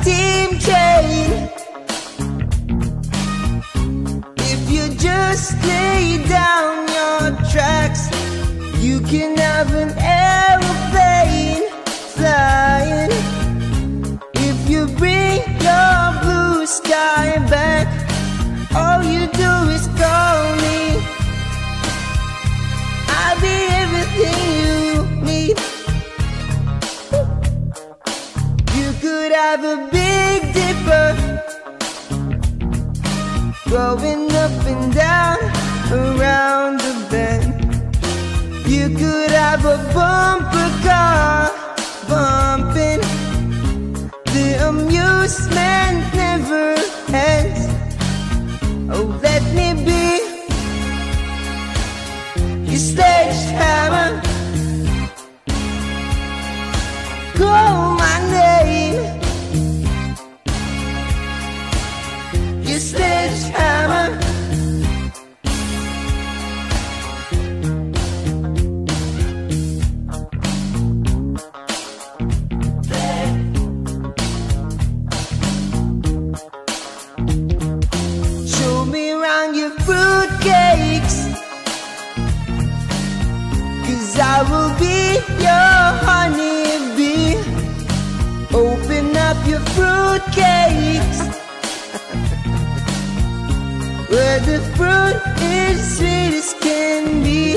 steam train. If you just lay down your tracks, you can have an aeroplane flying. If you bring your blue sky back, all you do is call me. I'll be everything you need. You could have a Big Dipper going up and down around the bend. You could have a bumper car bumping. The amusement never ends. Oh, let me be your sledgehammer. Call my name. Your sledgehammer. Show me around your fruitcakes, 'cause I will be your honeybee. Open up your fruitcakes, where the fruit is sweet as can be.